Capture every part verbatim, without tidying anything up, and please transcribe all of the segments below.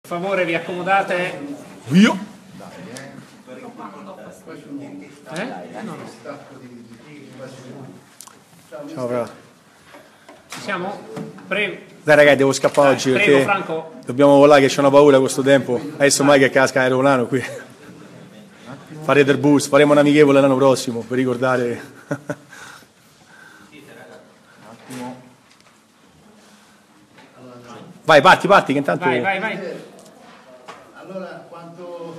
Per favore vi accomodate. Io? Eh? Ciao bravo. Ci siamo? Prego. Dai ragazzi, devo scappare oggi Prego, perché Franco. dobbiamo volare che c'è una paura questo tempo. Adesso mai che casca aeroplano qui. Farete il bus, faremo un amichevole l'anno prossimo per ricordare. Vai, parti, parti che intanto... Vai, vai, vai. Allora, quanto,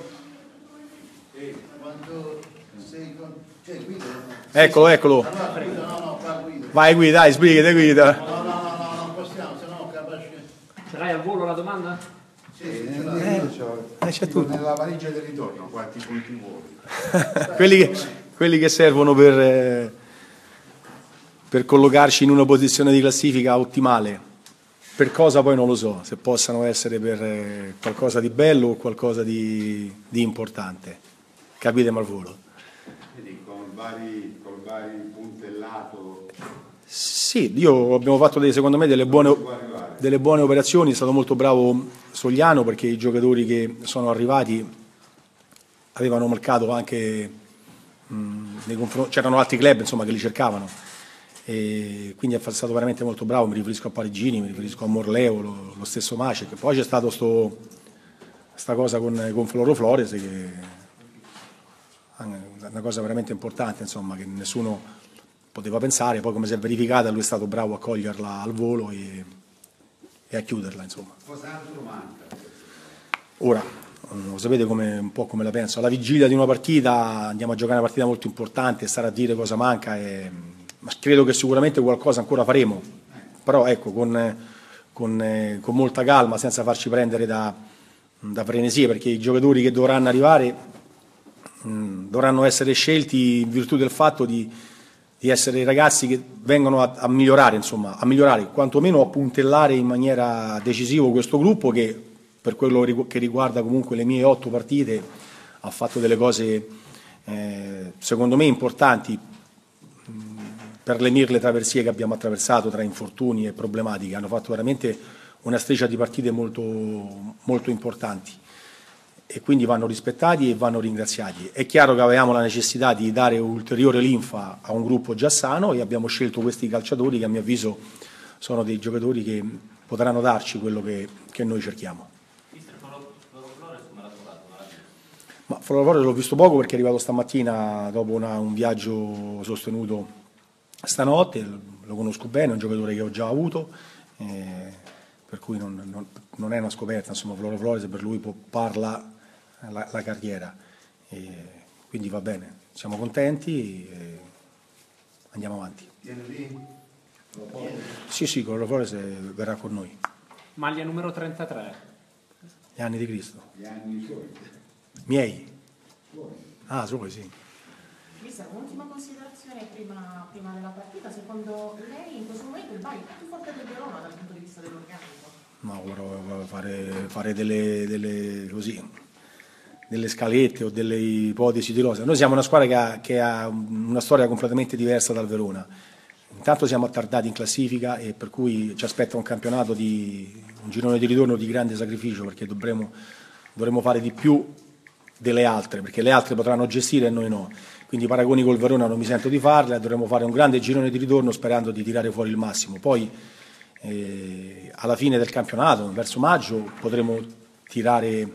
quanto sei con... Cioè, guida? Eccolo, eccolo. Allora, guida, no, no, qua guida. Vai, guida, dai, sbrigati, guida. No, no, no, no, non possiamo, se no capace... Ce l'hai al volo la domanda? Sì, sì, ce l'ho. Eh, c'è tutto. Nella valigia del ritorno, quanti punti vuoi? quelli, che, quelli che servono per, eh, per collocarci in una posizione di classifica ottimale. Per cosa poi non lo so, se possano essere per eh, qualcosa di bello o qualcosa di, di importante. Capite Malvolo? Quindi con vari, con vari puntellato. Sì, io abbiamo fatto dei, secondo me delle buone, delle buone operazioni, è stato molto bravo Sogliano perché i giocatori che sono arrivati avevano marcato anche, mh, c'erano altri club insomma, che li cercavano. E quindi è stato veramente molto bravo, mi riferisco a Parigini, mi riferisco a Morleo, lo, lo stesso Mace, che poi c'è stata questa cosa con, con Floro Flores che è una cosa veramente importante, insomma, che nessuno poteva pensare, poi come si è verificata lui è stato bravo a coglierla al volo e, e a chiuderla, insomma. Cos'altro manca? Ora, lo sapete come, un po' come la penso, alla vigilia di una partita andiamo a giocare una partita molto importante, stare a dire cosa manca e... ma credo che sicuramente qualcosa ancora faremo, però ecco, con, con, con molta calma, senza farci prendere da, da frenesie, perché i giocatori che dovranno arrivare mh, dovranno essere scelti in virtù del fatto di, di essere ragazzi che vengono a, a migliorare, insomma, a migliorare, quantomeno a puntellare in maniera decisiva questo gruppo che, per quello che riguarda comunque le mie otto partite, ha fatto delle cose, eh, secondo me, importanti, per le mille traversie che abbiamo attraversato tra infortuni e problematiche, hanno fatto veramente una striscia di partite molto, molto importanti e quindi vanno rispettati e vanno ringraziati. È chiaro che avevamo la necessità di dare ulteriore linfa a un gruppo già sano e abbiamo scelto questi calciatori che a mio avviso sono dei giocatori che potranno darci quello che, che noi cerchiamo. Ma Floro Flores l'ho visto poco perché è arrivato stamattina dopo una, un viaggio sostenuto stanotte, lo conosco bene, è un giocatore che ho già avuto, eh, per cui non, non, non è una scoperta, insomma Floro Flores per lui può, parla la, la carriera, e quindi va bene, siamo contenti e andiamo avanti. Viene lì? Sì, sì, Floro Flores verrà con noi. Maglia numero trentatré. Gli anni di Cristo. Gli anni suoi. Miei? Ah, suoi sì. Mister, un'ultima considerazione prima, prima della partita, secondo lei in questo momento il Bari è più forte del Verona dal punto di vista dell'organico? No, però fare, fare delle, delle, così, delle scalette o delle ipotesi di rosa. Noi siamo una squadra che ha, che ha una storia completamente diversa dal Verona. Intanto siamo attardati in classifica e per cui ci aspetta un campionato di un girone di ritorno di grande sacrificio perché dovremo, dovremo fare di più delle altre, perché le altre potranno gestire e noi no. Quindi paragoni col Verona non mi sento di farle, dovremo fare un grande girone di ritorno sperando di tirare fuori il massimo. Poi eh, alla fine del campionato, verso maggio, potremo tirare eh,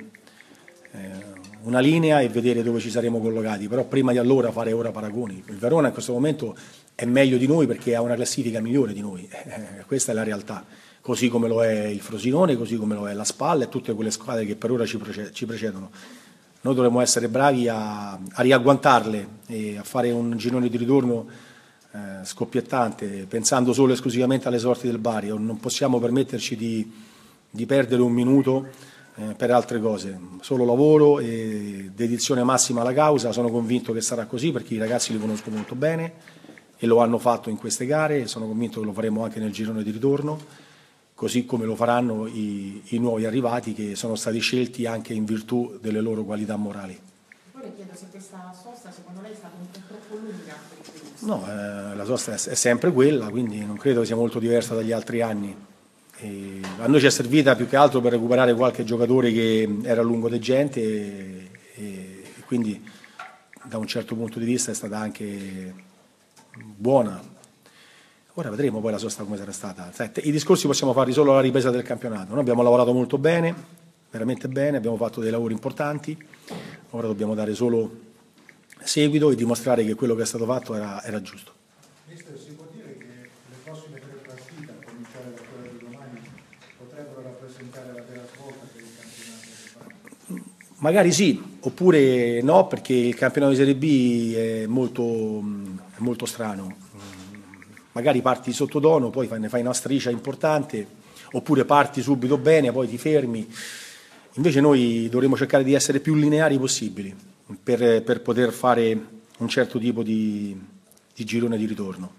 una linea e vedere dove ci saremo collocati, però prima di allora fare ora paragoni. Il Verona in questo momento è meglio di noi perché ha una classifica migliore di noi, eh, questa è la realtà, così come lo è il Frosinone, così come lo è la Spal e tutte quelle squadre che per ora ci, ci precedono. Noi dovremmo essere bravi a, a riagguantarle e a fare un girone di ritorno eh, scoppiettante, pensando solo e esclusivamente alle sorti del Bari. Non possiamo permetterci di, di perdere un minuto eh, per altre cose. Solo lavoro e dedizione massima alla causa. Sono convinto che sarà così perché i ragazzi li conosco molto bene e lo hanno fatto in queste gare e sono convinto che lo faremo anche nel girone di ritorno, così come lo faranno i, i nuovi arrivati che sono stati scelti anche in virtù delle loro qualità morali. Poi le chiedo se questa sosta secondo lei è stata un po' troppo lunga per i club. No, eh, la sosta è, è sempre quella, quindi non credo sia molto diversa dagli altri anni. E a noi ci è servita più che altro per recuperare qualche giocatore che era lungodegente e, e quindi da un certo punto di vista è stata anche buona. Ora vedremo poi la sosta come sarà stata. I discorsi possiamo farli solo alla ripresa del campionato. Noi abbiamo lavorato molto bene, veramente bene, abbiamo fatto dei lavori importanti, ora dobbiamo dare solo seguito e dimostrare che quello che è stato fatto era, era giusto. Mister, si può dire che le prossime tre partite, a cominciare da quella di domani, potrebbero rappresentare la vera svolta per il campionato? Magari sì, oppure no, perché il campionato di Serie B è molto, è molto strano. Magari parti sottotono, poi ne fai una striscia importante, oppure parti subito bene, poi ti fermi. Invece noi dovremmo cercare di essere più lineari possibili per, per poter fare un certo tipo di, di girone di ritorno.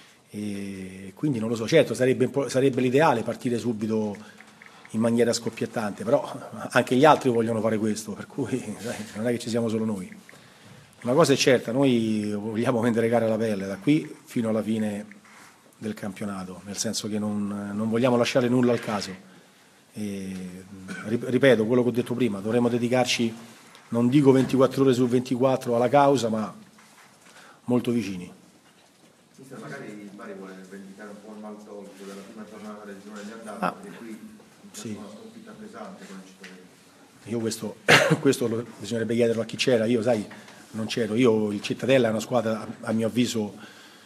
E quindi non lo so, certo sarebbe, sarebbe l'ideale partire subito in maniera scoppiettante, però anche gli altri vogliono fare questo, per cui sai, non è che ci siamo solo noi. Una cosa è certa, noi vogliamo vendere gara alla pelle da qui fino alla fine del campionato, nel senso che non, non vogliamo lasciare nulla al caso. E, ripeto quello che ho detto prima, dovremmo dedicarci, non dico ventiquattro ore su ventiquattro alla causa, ma molto vicini. Mister, magari il Bari vuole vendicare un po' il mal tolto della prima giornata del girone di andata, ah, perché qui sì. Una sconfitta pesante con il cittadino. Io questo, questo lo, bisognerebbe chiederlo a chi c'era, io sai, non c'ero, io il Cittadella è una squadra a, a mio avviso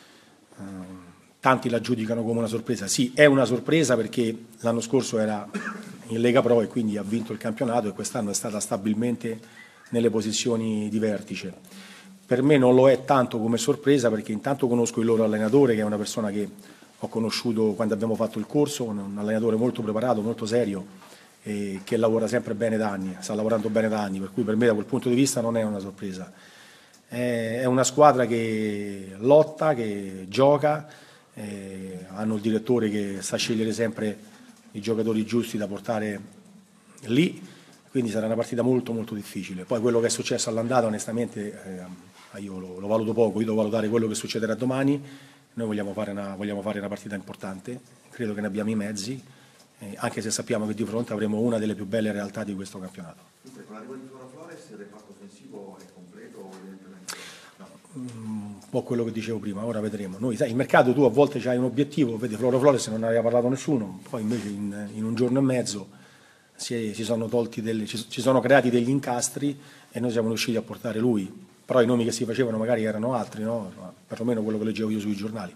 eh, tanti la giudicano come una sorpresa. Sì, è una sorpresa perché l'anno scorso era in Lega Pro e quindi ha vinto il campionato e quest'anno è stata stabilmente nelle posizioni di vertice. Per me non lo è tanto come sorpresa perché intanto conosco il loro allenatore, che è una persona che ho conosciuto quando abbiamo fatto il corso, un allenatore molto preparato, molto serio e che lavora sempre bene da anni, sta lavorando bene da anni, per cui per me da quel punto di vista non è una sorpresa. È una squadra che lotta, che gioca, Eh, hanno il direttore che sa scegliere sempre i giocatori giusti da portare lì, quindi sarà una partita molto molto difficile. Poi quello che è successo all'andata onestamente eh, io lo, lo valuto poco, io devo valutare quello che succederà domani. Noi vogliamo fare una, vogliamo fare una partita importante, credo che ne abbiamo i mezzi, eh, anche se sappiamo che di fronte avremo una delle più belle realtà di questo campionato. Con l'arrivo di Flora Flores il reparto offensivo è completo o evidentemente no? Un po' quello che dicevo prima, ora vedremo. Noi, sai, il mercato tu a volte hai un obiettivo, vedi Flora Flores non ne aveva parlato nessuno, poi invece in, in un giorno e mezzo si, si sono tolti delle, ci, ci sono creati degli incastri e noi siamo riusciti a portare lui, però i nomi che si facevano magari erano altri, no? Perlomeno quello che leggevo io sui giornali.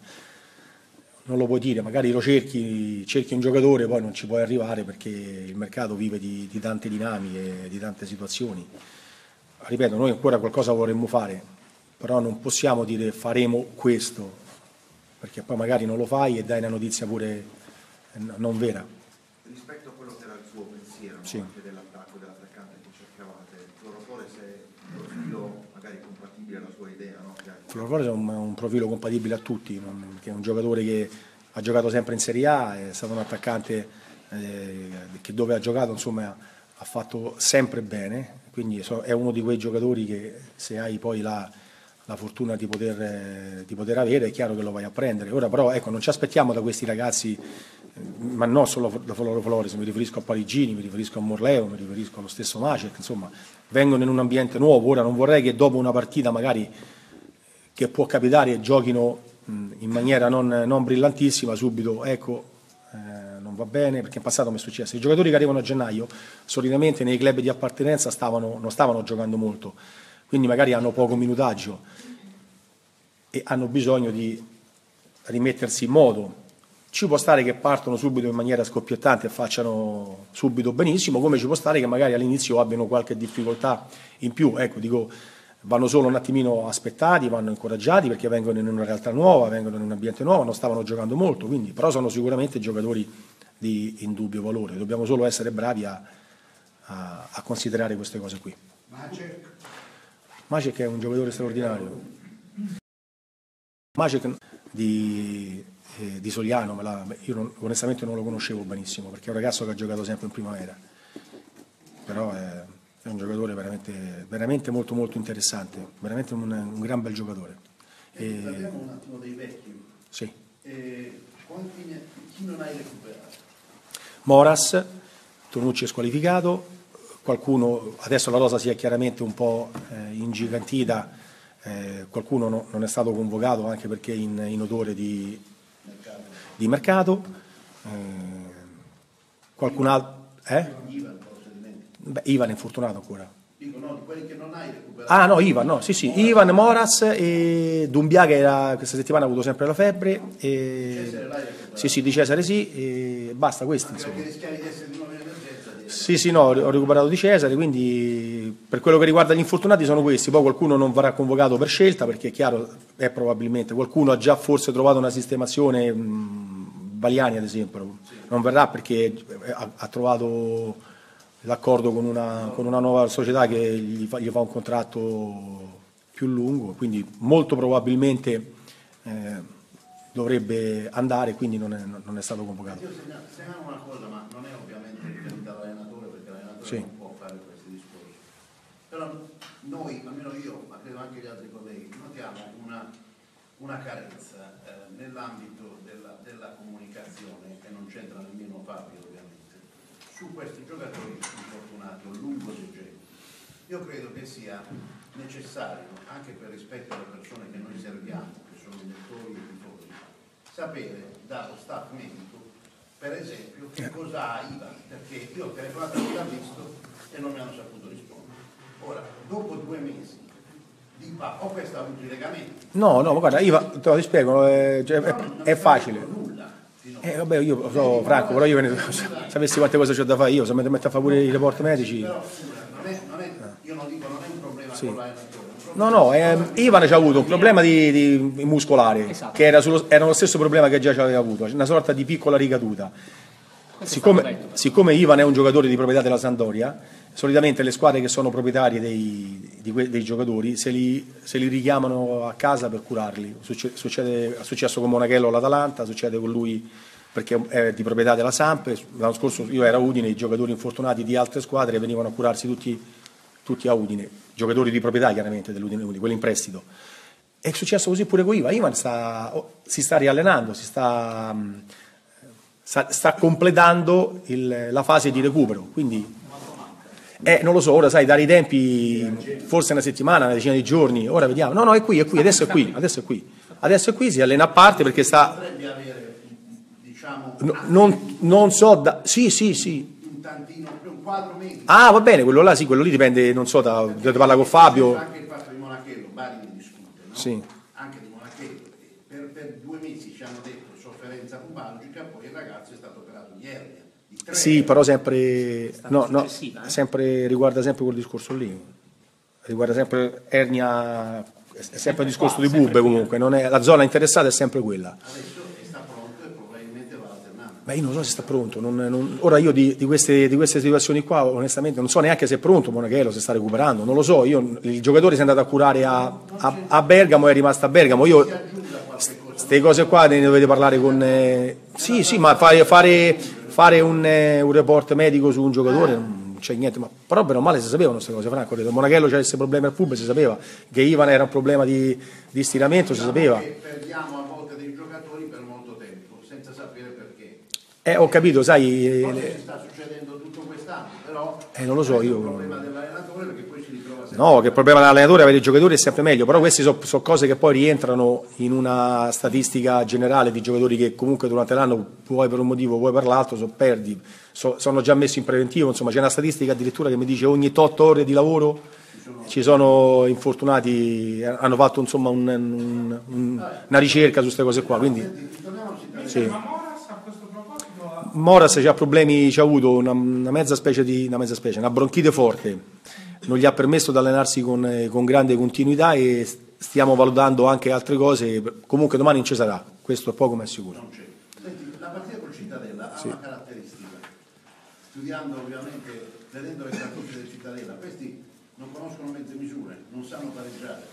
Non lo puoi dire, magari lo cerchi, cerchi un giocatore, poi non ci puoi arrivare perché il mercato vive di, di tante dinamiche, di tante situazioni. Ripeto, noi ancora qualcosa vorremmo fare, però non possiamo dire faremo questo, perché poi magari non lo fai e dai una notizia pure non vera. Rispetto a quello che era il suo pensiero, sì. no? Anche dell'attacco, dell'attaccante che cercavate, Flora Flores è un profilo magari compatibile alla sua idea, no? Flora Flores è un, un profilo compatibile a tutti, non, che è un giocatore che ha giocato sempre in Serie A, è stato un attaccante eh, che dove ha giocato insomma ha fatto sempre bene, quindi è uno di quei giocatori che se hai poi la la fortuna di poter, di poter avere, è chiaro che lo vai a prendere. Ora però ecco, non ci aspettiamo da questi ragazzi, ma non solo da Flora Flores, mi riferisco a Parigini, mi riferisco a Morleo, mi riferisco allo stesso Macek, insomma, vengono in un ambiente nuovo. Ora non vorrei che dopo una partita magari che può capitare giochino in maniera non, non brillantissima, subito ecco eh, non va bene, perché in passato mi è successo. I giocatori che arrivano a gennaio solitamente nei club di appartenenza stavano, non stavano giocando molto, quindi magari hanno poco minutaggio e hanno bisogno di rimettersi in modo. Ci può stare che partono subito in maniera scoppiettante e facciano subito benissimo, come ci può stare che magari all'inizio abbiano qualche difficoltà in più. Ecco, dico, vanno solo un attimino aspettati, vanno incoraggiati perché vengono in una realtà nuova, vengono in un ambiente nuovo, non stavano giocando molto, quindi, però sono sicuramente giocatori di indubbio valore. Dobbiamo solo essere bravi a, a, a considerare queste cose qui. Macek. Macek è un giocatore straordinario. Macek di, eh, di Soliano, me la, io non, onestamente non lo conoscevo benissimo perché è un ragazzo che ha giocato sempre in primavera, però è, è un giocatore veramente, veramente molto molto interessante, veramente un, un gran bel giocatore. E, parliamo un attimo dei vecchi. Sì. E quanti ne, chi non hai recuperato? Moras, Tonucci è squalificato, qualcuno, adesso la rosa si è chiaramente un po' eh, ingigantita, eh, qualcuno no, non è stato convocato anche perché in, in odore di mercato, di mercato. Eh, qualcun altro... Eh? Beh, Ivan è infortunato ancora. Dico, no, di quelli che non hai recuperato. Ah no, Ivan, no, sì sì, Ivan, Moras e Dumbia che era, questa settimana ha avuto sempre la febbre. E... Cesare l'hai recuperato? Sì sì, di Cesare sì, e basta questi insomma. Perché rischiavi di essere di nuovo in emergenza? Di Sì sì, no, ho recuperato di Cesare, quindi per quello che riguarda gli infortunati sono questi, poi qualcuno non verrà convocato per scelta perché è chiaro, è probabilmente, qualcuno ha già forse trovato una sistemazione, mh, Baliani ad esempio, non verrà perché ha, ha trovato l'accordo con una, con una nuova società che gli fa, gli fa un contratto più lungo, quindi molto probabilmente eh, dovrebbe andare, quindi non è, non è stato convocato. Io segnalo, segnalo una cosa, ma non è ovviamente riferita all'allenatore, perché l'allenatore Sì. non può fare questi discorsi. Però noi, almeno io, ma credo anche gli altri colleghi, notiamo una, una carenza eh, nell'ambito della, della comunicazione, che non c'entra nemmeno Fabio ovviamente, su questi giocatori infortunati o lungo degeneri. Io credo che sia necessario, anche per rispetto alle persone che noi serviamo, che sono i lettori e i tifosi, sapere dallo staff medico, per esempio, che cosa ha Ivan, perché io ho telefonato a chi l'ha visto e non mi hanno saputo rispondere. Ora, dopo due mesi di pa- o questo ha avuto i legamenti. No, no, ma guarda, Ivan, te lo spiego, è, cioè, è, è facile. Nulla. Eh, vabbè, io lo so, Franco, però io ve ne- sapessi quante cose c'ho da fare io, se mi metto a fare pure i report medici. Però non è, non è, io non dico, non è un problema Sì. con l'allenatore. No, no, eh, Ivan ci ha avuto un problema di, di muscolare, Esatto. che era, sullo- era lo stesso problema che già ci aveva avuto, una sorta di piccola ricaduta. Questo è stato Siccome, detto. siccome Ivan è un giocatore di proprietà della Sampdoria, solitamente le squadre che sono proprietarie dei, di que- dei giocatori se li, se li richiamano a casa per curarli. Succe- succede, è successo con Monachello all'Atalanta, succede con lui perché è di proprietà della Samp. L'anno scorso io ero a Udine, i giocatori infortunati di altre squadre venivano a curarsi tutti, tutti a Udine, giocatori di proprietà chiaramente dell'Udine, Udine, quelli in prestito. È successo così pure con Ivan. Ivan sta, oh, si sta riallenando, si sta, mh, sta, sta completando il- la fase di recupero, quindi eh, non lo so, ora sai, dare i tempi, forse una settimana, una decina di giorni, ora vediamo. No, no, è qui, è qui, adesso è qui, adesso è qui. Adesso è qui, si allena a parte perché sta... Potrebbe avere, diciamo, no, non, non so, da, sì, sì, sì. un tantino, un quadro medico. Ah, va bene, quello là sì, quello lì dipende, non so, da, dovete parlare con Fabio. Anche il fatto di Monachello, Bari ne discute, no? Sì. Anche di Monachello. Per, per due mesi ci hanno detto sofferenza pubalgica, poi il ragazzo è stato operato di ernia. Di tre Sì, ernie. però sempre, no, no, successiva, eh? sempre riguarda sempre quel discorso lì. Riguarda sempre ernia, è sempre un discorso di bube comunque, non è, la zona interessata è sempre quella. Adesso sta pronto e probabilmente va alternando. Ma io non so se sta pronto, non- non- ora io di, di queste, di queste situazioni qua onestamente non so neanche se è pronto Monachello, se sta recuperando, non lo so, io, il giocatore si è andato a curare a, a, a Bergamo e è rimasto a Bergamo, io queste cose qua ne dovete parlare con... eh, sì, sì, ma fare, fare, fare un, eh, un report medico su un giocatore non c'è niente, ma però bene o male si sapevano queste cose, Franco, che Monachello avesse problemi al pub si sapeva, che Ivan era un problema di, di stiramento si sapeva. Che perdiamo a volte dei giocatori per molto tempo, senza sapere perché. Eh, ho capito, sai... eh, Forse ci sta succedendo tutto quest'anno, però Eh, non lo so, questo io- è un problema dell'allenatore perché poi si ritrova sempre. No, che il problema dell'allenatore è avere i giocatori è sempre meglio, però queste sono cose che poi rientrano in una statistica generale di giocatori che comunque durante l'anno, vuoi per un motivo, vuoi per l'altro, so, perdi, so- sono già messi in preventivo, insomma c'è una statistica addirittura che mi dice ogni otto ore di lavoro ci sono infortunati, hanno fatto insomma un- un- un- una ricerca su queste cose qua, quindi sì. Ma Moras a questo proposito ha Moras c'ha problemi, c'ha avuto una, una mezza specie di una mezza specie, una bronchite forte, non gli ha permesso di allenarsi con, eh, con grande continuità e stiamo valutando anche altre cose. Comunque domani non ci sarà, questo è poco ma è sicuro. Non c'è. Senti, la partita col Cittadella ha una caratteristica, studiando ovviamente, vedendo le statute del Cittadella, questi non conoscono mezze misure, non sanno pareggiare,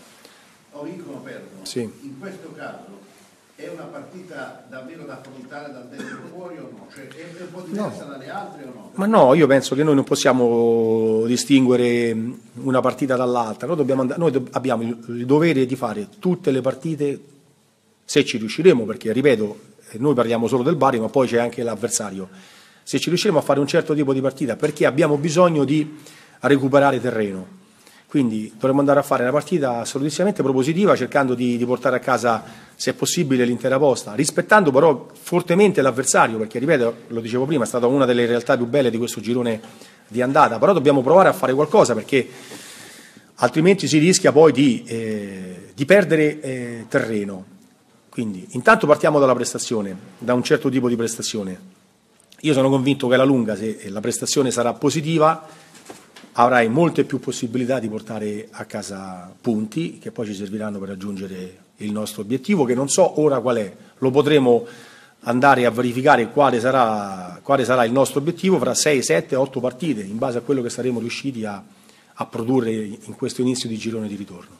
o vincono o perdono. Sì. In questo caso è una partita davvero da affrontare dal dentro fuori o no? Cioè è un po' diversa dalle altre o no? Ma no, io penso che noi non possiamo distinguere una partita dall'altra, noi, dobbiamo and- noi do- abbiamo il, il dovere di fare tutte le partite se ci riusciremo, perché ripeto, eh, noi parliamo solo del Bari, ma poi c'è anche l'avversario. se ci riusciremo a fare un certo tipo di partita, perché abbiamo bisogno di recuperare terreno. Quindi dovremmo andare a fare una partita assolutissimamente propositiva, cercando di, di portare a casa, se è possibile, l'intera posta, rispettando però fortemente l'avversario, perché, ripeto, lo dicevo prima, è stata una delle realtà più belle di questo girone di andata, però dobbiamo provare a fare qualcosa, perché altrimenti si rischia poi di, eh, di perdere eh, terreno. Quindi intanto partiamo dalla prestazione, da un certo tipo di prestazione. Io sono convinto che alla lunga, se la prestazione sarà positiva, avrai molte più possibilità di portare a casa punti che poi ci serviranno per raggiungere il nostro obiettivo, che non so ora qual è, lo potremo andare a verificare quale sarà, quale sarà il nostro obiettivo fra sei, sette, otto partite, in base a quello che saremo riusciti a, a produrre in questo inizio di girone di ritorno.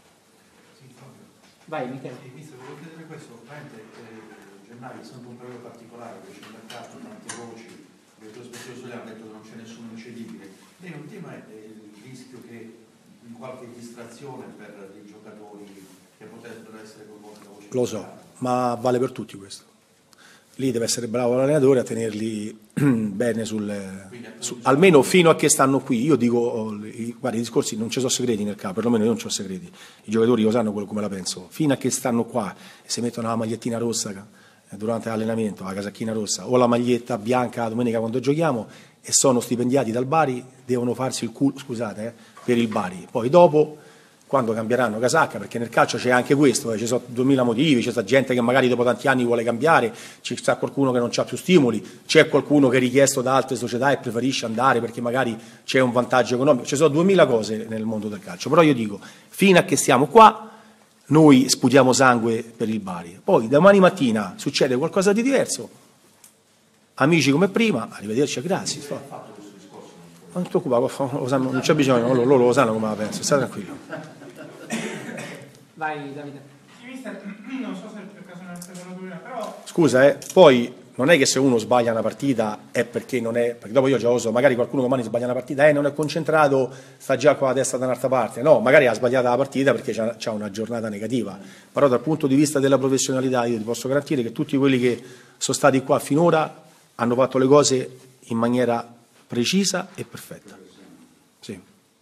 Vai, Michele. Visto, volevo chiedere questo, ovviamente eh, gennaio è sempre un periodo particolare, perché c'è il mercato, tante voci, il tuo spettro sole ha detto che non c'è nessuno incedibile. Lei non teme il rischio che in qualche distrazione per i giocatori che potrebbero essere coinvolti da voce? Lo so, ma vale per tutti questo. Lì deve essere bravo l'allenatore a tenerli bene sul, su, almeno fino a che stanno qui. Io dico, guarda, i discorsi non ci sono segreti nel capo, perlomeno io non ci ho segreti. I giocatori lo sanno quello come la penso. Fino a che stanno qua e si mettono la magliettina rossa durante l'allenamento, la casacchina rossa o la maglietta bianca la domenica quando giochiamo e sono stipendiati dal Bari, devono farsi il culo, scusate, eh, per il Bari. Poi dopo, quando cambieranno casacca, perché nel calcio c'è anche questo, eh, ci sono duemila motivi, c'è gente che magari dopo tanti anni vuole cambiare, c'è qualcuno che non ha più stimoli, c'è qualcuno che è richiesto da altre società e preferisce andare perché magari c'è un vantaggio economico, ci sono duemila cose nel mondo del calcio, però io dico, fino a che stiamo qua, noi sputiamo sangue per il Bari. Poi domani mattina succede qualcosa di diverso, amici come prima, arrivederci, grazie. Non ti preoccupare, non c'è bisogno, loro, loro lo sanno come la penso, stai tranquillo. Vai, Davide. Sì, mister, non so se per caso non è stato prima, però... Scusa, eh, poi non è che se uno sbaglia una partita è perché non è, perché dopo io già lo so, magari qualcuno domani sbaglia una partita e eh, non è concentrato, sta già con la testa da un'altra parte, no, magari ha sbagliato la partita perché c'ha una giornata negativa, però dal punto di vista della professionalità io ti posso garantire che tutti quelli che sono stati qua finora hanno fatto le cose in maniera precisa e perfetta. Sì.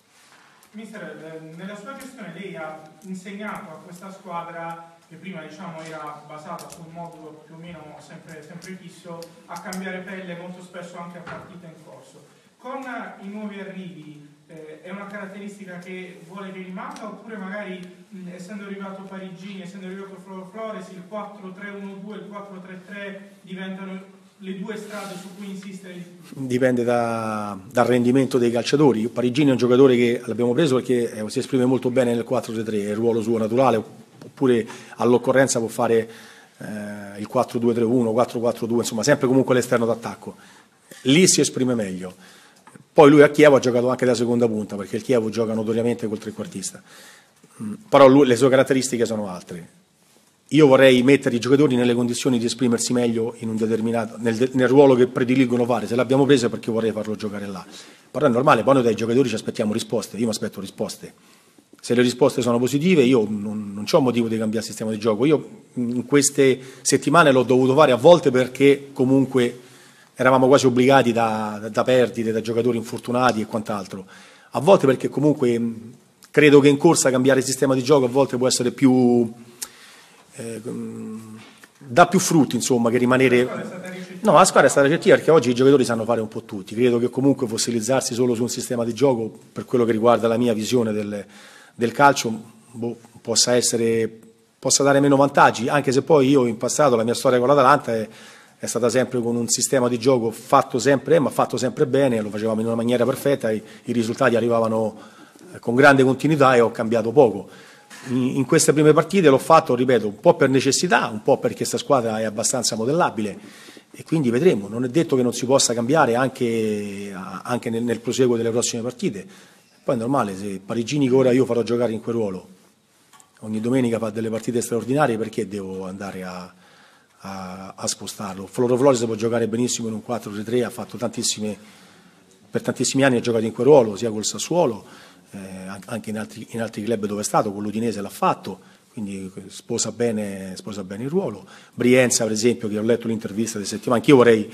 Mister, nella sua gestione lei ha insegnato a questa squadra, che prima diciamo era basata sul modulo più o meno sempre, sempre fisso, a cambiare pelle molto spesso anche a partita in corso. Con i nuovi arrivi eh, è una caratteristica che vuole che rimanga, oppure magari mh, essendo arrivato Parigini, essendo arrivato Floro Flores, il quattro tre uno due, il quattro tre tre diventano le due strade su cui insistere? Dipende da, dal rendimento dei calciatori. Parigini è un giocatore che l'abbiamo preso perché eh, si esprime molto bene nel quattro tre tre, è il ruolo suo naturale, oppure all'occorrenza può fare eh, il quattro due tre uno, quattro quattro due, insomma sempre comunque l'esterno d'attacco. Lì si esprime meglio. Poi lui a Chievo ha giocato anche da seconda punta, perché il Chievo gioca notoriamente col trequartista. Mm, però lui, le sue caratteristiche sono altre. Io vorrei mettere i giocatori nelle condizioni di esprimersi meglio in un determinato, nel, nel ruolo che prediligono fare. Se l'abbiamo preso è perché vorrei farlo giocare là. Però è normale, poi noi dai giocatori ci aspettiamo risposte. Io mi aspetto risposte. Se le risposte sono positive, io non, non ho motivo di cambiare sistema di gioco. Io in queste settimane l'ho dovuto fare a volte perché comunque eravamo quasi obbligati da, da, da perdite, da giocatori infortunati e quant'altro. A volte perché comunque credo che in corsa cambiare sistema di gioco a volte può essere più... Eh, dà più frutti, insomma, che rimanere. No, la squadra è stata recettiva perché oggi i giocatori sanno fare un po' tutti. Credo che comunque fossilizzarsi solo su un sistema di gioco, per quello che riguarda la mia visione del, del calcio, boh, possa essere, possa dare meno vantaggi, anche se poi io in passato la mia storia con l'Atalanta è, è stata sempre con un sistema di gioco fatto sempre, ma fatto sempre bene, lo facevamo in una maniera perfetta, i, i risultati arrivavano con grande continuità e ho cambiato poco. In queste prime partite l'ho fatto, ripeto, un po' per necessità, un po' perché questa squadra è abbastanza modellabile e quindi vedremo. Non è detto che non si possa cambiare anche, anche nel, nel proseguo delle prossime partite. Poi è normale, se Parigini che ora io farò giocare in quel ruolo, ogni domenica fa delle partite straordinarie, perché devo andare a, a, a spostarlo? Floro Flores può giocare benissimo in un quattro tre tre, ha fatto tantissime, per tantissimi anni ha giocato in quel ruolo, sia col Sassuolo, Eh, anche in altri, in altri club dove è stato, con l'Udinese l'ha fatto, quindi sposa bene, sposa bene il ruolo. Brienza, per esempio, che ho letto l'intervista di settimana, anch'io vorrei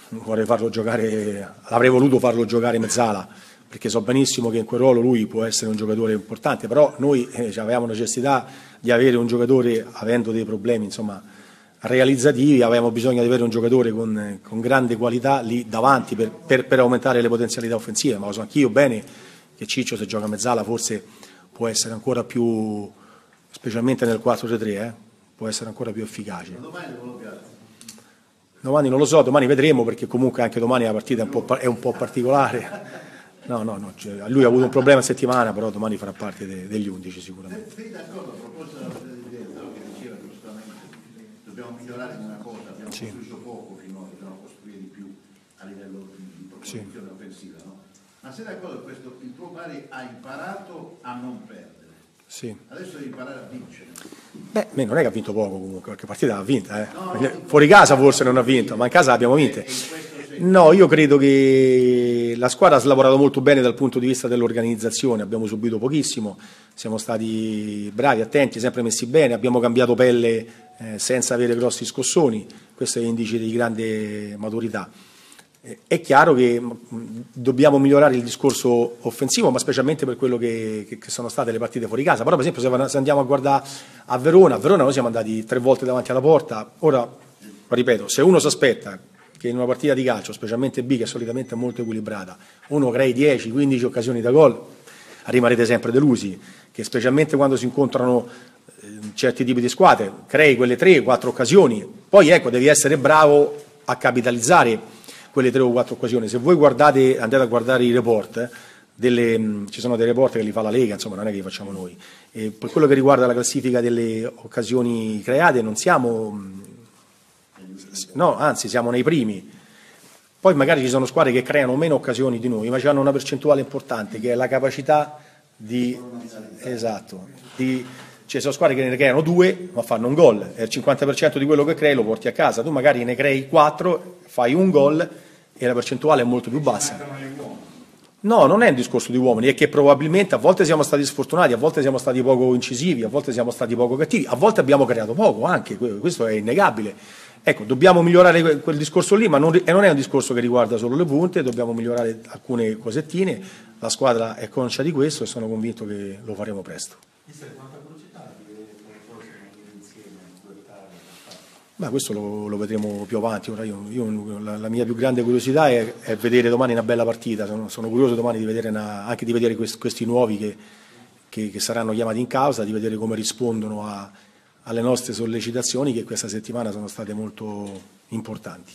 vorrei farlo giocare, avrei voluto farlo giocare mezzala, perché so benissimo che in quel ruolo lui può essere un giocatore importante, però noi eh, avevamo necessità di avere un giocatore, avendo dei problemi insomma realizzativi, avevamo bisogno di avere un giocatore con, con grande qualità lì davanti per, per, per aumentare le potenzialità offensive, ma lo so anch'io bene che Ciccio, se gioca mezzala, forse può essere ancora più, specialmente nel quattro tre tre, eh, può essere ancora più efficace. Domani non lo piazza. Domani non lo so, domani vedremo, perché comunque anche domani la partita è un po', è un po' particolare. No, no, no, cioè, lui ha avuto un problema a settimana, però domani farà parte de, degli undici sicuramente. Sei d'accordo a proposito della Presidenza, che diceva giustamente dobbiamo migliorare in una cosa, abbiamo Sì. costruito poco finora, dobbiamo costruire di più a livello di proposizione Sì. offensiva, no? Ma sei d'accordo che questo, il tuo Bari ha imparato a non perdere? Sì. Adesso devi imparare a vincere. Beh, me non è che ha vinto poco comunque, qualche partita l'ha vinta, eh. No, no, Fuori casa forse non ha vinto, ma in casa l'abbiamo vinte. No, io credo che la squadra ha lavorato molto bene dal punto di vista dell'organizzazione, abbiamo subito pochissimo, siamo stati bravi, attenti, sempre messi bene, abbiamo cambiato pelle eh, senza avere grossi scossoni, questo è indice di grande maturità. Eh, è chiaro che mh, dobbiamo migliorare il discorso offensivo, ma specialmente per quello che, che, che sono state le partite fuori casa, però per esempio se, se andiamo a guardare a Verona, a Verona noi siamo andati tre volte davanti alla porta, ora ripeto, se uno si aspetta che in una partita di calcio, specialmente B, che solitamente è molto equilibrata, uno crei dieci quindici occasioni da gol, rimarrete sempre delusi, che specialmente quando si incontrano eh, certi tipi di squadre, crei quelle tre quattro occasioni, poi ecco, devi essere bravo a capitalizzare quelle tre o quattro occasioni. Se voi guardate, andate a guardare i report, eh, delle, mh, ci sono dei report che li fa la Lega, insomma non è che li facciamo noi, e per quello che riguarda la classifica delle occasioni create non siamo... Mh, no, anzi siamo nei primi. Poi magari ci sono squadre che creano meno occasioni di noi, ma hanno una percentuale importante che è la capacità di esatto, di, cioè sono squadre che ne creano due ma fanno un gol, e il cinquanta per cento di quello che crei lo porti a casa, tu magari ne crei quattro, fai un gol e la percentuale è molto più bassa. No, non è un discorso di uomini, è che probabilmente a volte siamo stati sfortunati, a volte siamo stati poco incisivi, a volte siamo stati poco cattivi, a volte abbiamo creato poco anche, questo è innegabile. Ecco, dobbiamo migliorare quel discorso lì, ma non, e non è un discorso che riguarda solo le punte, dobbiamo migliorare alcune cosettine, la squadra è conscia di questo e sono convinto che lo faremo presto. Beh, questo lo, lo vedremo più avanti. Ora io, io, la, la mia più grande curiosità è, è vedere domani una bella partita, sono, sono curioso domani di vedere una, anche di vedere questi, questi nuovi che, che, che saranno chiamati in causa, di vedere come rispondono a alle nostre sollecitazioni che questa settimana sono state molto importanti.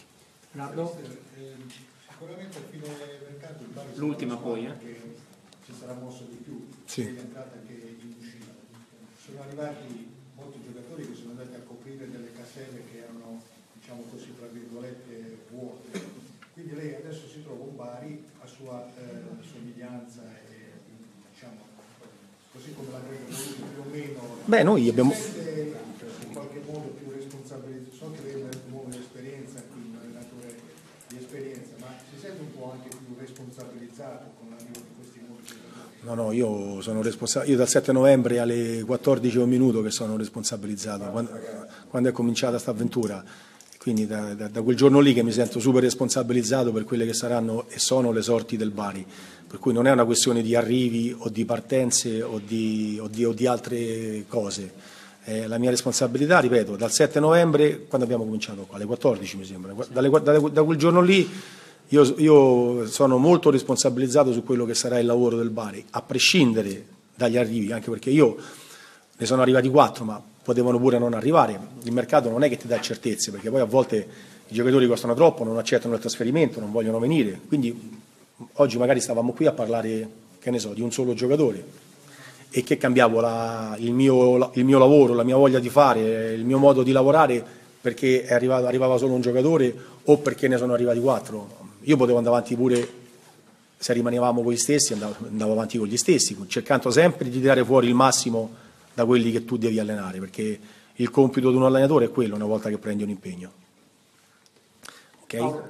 Sicuramente a fine mercato il Bari l'ultima poi, eh? ci sarà mosso di più, sì. È entrata anche in uscita. Sono arrivati molti giocatori che sono andati a coprire delle caselle che erano, diciamo così, tra virgolette, vuote. Quindi lei adesso si trova un Bari a sua eh, somiglianza e diciamo così come la prende più o meno. Beh, noi abbiamo in qualche modo più responsabilizzato, so che lei ha nuova esperienza qui, un allenatore di esperienza, ma si sente un po' anche più responsabilizzato con l'arrivo di questi nuovi giocatori? No, no, io sono responsabile, io dal sette novembre alle quattordici e un minuto che sono responsabilizzato, quando, quando è cominciata questa avventura, quindi da, da, da quel giorno lì che mi sento super responsabilizzato per quelle che saranno e sono le sorti del Bari, per cui non è una questione di arrivi o di partenze o di, o di, o di altre cose. Eh, la mia responsabilità, ripeto, dal sette novembre, quando abbiamo cominciato qua, alle quattordici mi sembra, dalle, da, da quel giorno lì io, io sono molto responsabilizzato su quello che sarà il lavoro del Bari, a prescindere dagli arrivi, anche perché io ne sono arrivati quattro, ma potevano pure non arrivare. Il mercato non è che ti dà certezze, perché poi a volte i giocatori costano troppo, non accettano il trasferimento, non vogliono venire, quindi oggi magari stavamo qui a parlare, che ne so, di un solo giocatore, e che cambiavo la, il, mio, il mio lavoro, la mia voglia di fare, il mio modo di lavorare perché è arrivato, arrivava solo un giocatore o perché ne sono arrivati quattro. Io potevo andare avanti pure, se rimanevamo voi stessi, andavo, andavo avanti con gli stessi, cercando sempre di tirare fuori il massimo da quelli che tu devi allenare, perché il compito di un allenatore è quello una volta che prendi un impegno. Ok?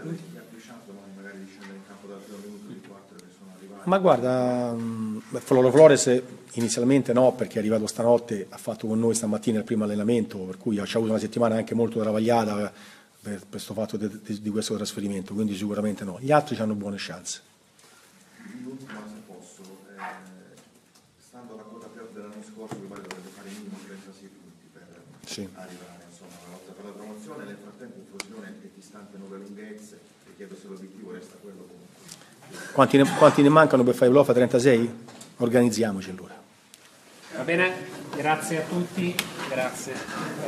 Ma guarda, Floro Flores inizialmente no, perché è arrivato stanotte, ha fatto con noi stamattina il primo allenamento, per cui ha avuto una settimana anche molto travagliata, per questo fatto de, de, di questo trasferimento, quindi sicuramente no. Gli altri hanno buone chance. L'ultima, se posso, eh, stando alla quota playoff dell'anno scorso, il Bari dovrebbe fare minimo trentasei punti per Sì. arrivare insomma, alla lotta per la promozione. Nel frattempo in Frosinone è distante nuove lunghezze, e chiedo se l'obiettivo resta quello comunque. Quanti ne, quanti ne mancano per fare i playoff a trentasei? Organizziamoci allora. Va bene? Grazie a tutti. Grazie.